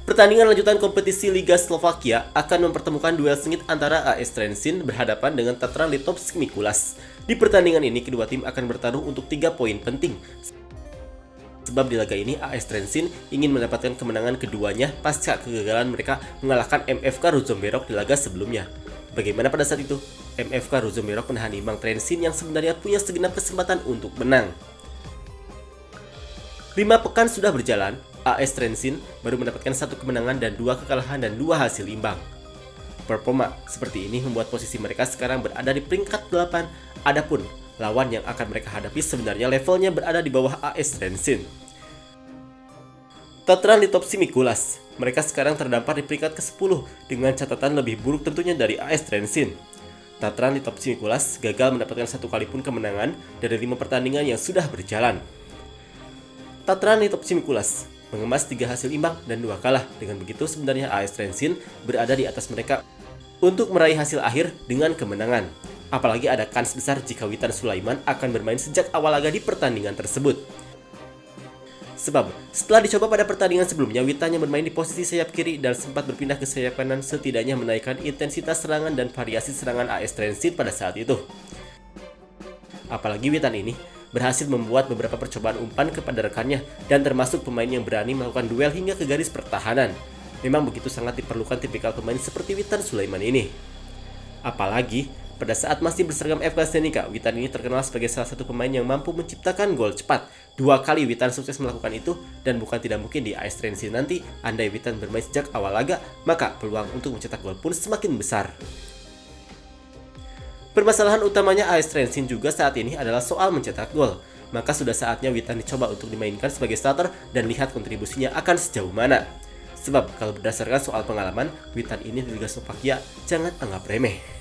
Pertandingan lanjutan kompetisi Liga Slovakia akan mempertemukan duel sengit antara AS Trenčín berhadapan dengan Tatran Litovsk Mikulas. Di pertandingan ini, kedua tim akan bertaruh untuk 3 poin penting. Sebab di laga ini, AS Trenčín ingin mendapatkan kemenangan keduanya pasca kegagalan mereka mengalahkan MFK Ružomberok di laga sebelumnya. Bagaimana pada saat itu? MFK Ružomberok menahan imbang Trenčín yang sebenarnya punya segenap kesempatan untuk menang. 5 pekan sudah berjalan, AS Trenčín baru mendapatkan 1 kemenangan dan 2 kekalahan dan 2 hasil imbang. Performa seperti ini membuat posisi mereka sekarang berada di peringkat 8, adapun lawan yang akan mereka hadapi sebenarnya levelnya berada di bawah AS Trenčín. Tatran Litovsk Mikulas, mereka sekarang terdampar di peringkat ke-10 dengan catatan lebih buruk tentunya dari AS Trenčín. Tatran Litovsk Mikulas gagal mendapatkan 1 kali pun kemenangan dari 5 pertandingan yang sudah berjalan. Tatran Litovsk Mikulas mengemas 3 hasil imbang dan 2 kalah. Dengan begitu sebenarnya AS Trenčín berada di atas mereka untuk meraih hasil akhir dengan kemenangan. Apalagi ada kans besar jika Witan Sulaiman akan bermain sejak awal laga di pertandingan tersebut. Sebab setelah dicoba pada pertandingan sebelumnya, Witan yang bermain di posisi sayap kiri dan sempat berpindah ke sayap kanan setidaknya menaikkan intensitas serangan dan variasi serangan AS Trenčín pada saat itu. Apalagi Witan ini berhasil membuat beberapa percobaan umpan kepada rekannya dan termasuk pemain yang berani melakukan duel hingga ke garis pertahanan. Memang begitu sangat diperlukan tipikal pemain seperti Witan Sulaiman ini. Apalagi pada saat masih berseragam FK Zenica, Witan ini terkenal sebagai salah satu pemain yang mampu menciptakan gol cepat. 2 kali Witan sukses melakukan itu dan bukan tidak mungkin di AS Trenčín nanti andai Witan bermain sejak awal laga, maka peluang untuk mencetak gol pun semakin besar. Permasalahan utamanya AS Trenčín juga saat ini adalah soal mencetak gol. Maka sudah saatnya Witan dicoba untuk dimainkan sebagai starter dan lihat kontribusinya akan sejauh mana. Sebab kalau berdasarkan soal pengalaman, Witan ini di Liga Slovakia jangan anggap remeh.